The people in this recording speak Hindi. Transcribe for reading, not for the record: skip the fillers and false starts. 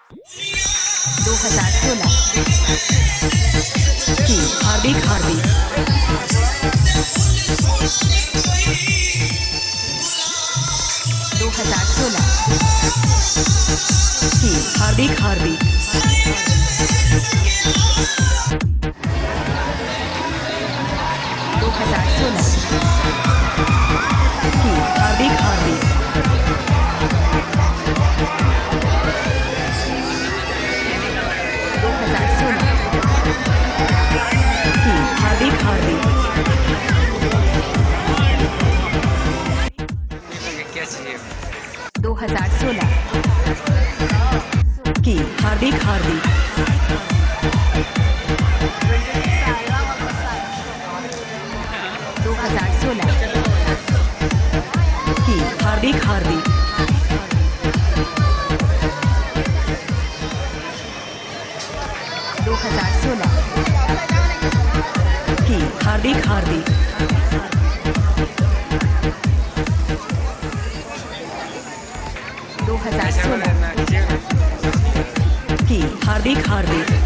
2016 की हार्दिक हार्दिक 2016 की हार्दिक हार्दिक 2016 की हार्दिक हार्दिक 2016 की हार्दिक हार्दिक 2016 की हार्दिक हार्दिक 2016 की हार्दिक हार्दिक 2016 की हार्दिक हार्दिक 2016 की हार्दिक हार्दिक